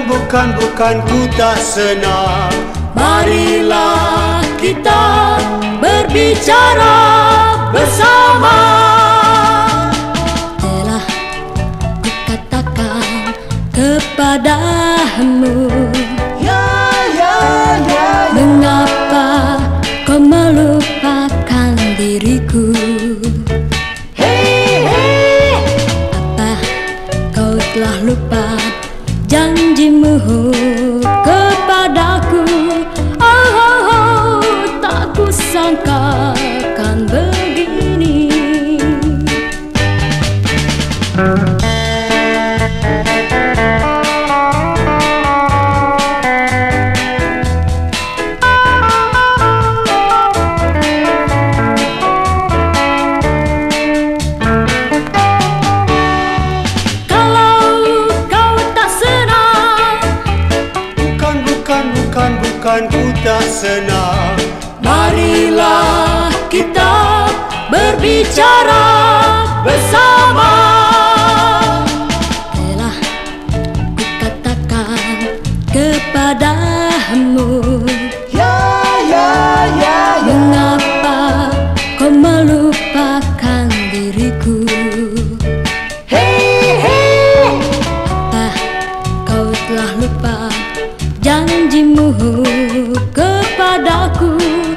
bukan ku tak senang. Marilah kita berbicara bersama. Telah kukatakan kepadamu, mengapa kau melupakan diriku? Apa kau telah lupa janjimu kepadaku? Tak kusangka kan begini. Bukan ku tak senang. Marilah kita berbicara bersama. Telah kukatakan kepadamu, mengapa kau melupakan diriku? Apa kau telah lupa janjimu kepadaku?